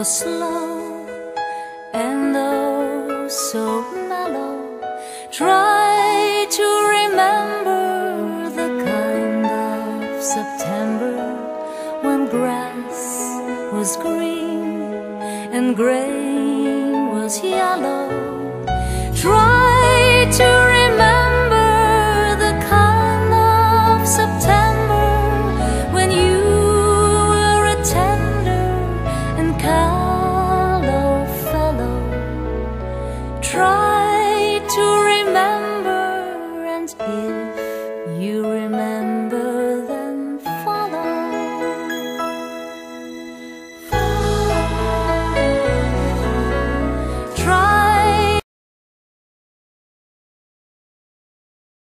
was slow and oh so mellow. Try to remember the kind of September when grass was green and grain was yellow. Try to remember the kind of September when you were a tender and callow fellow. Try to remember, and if you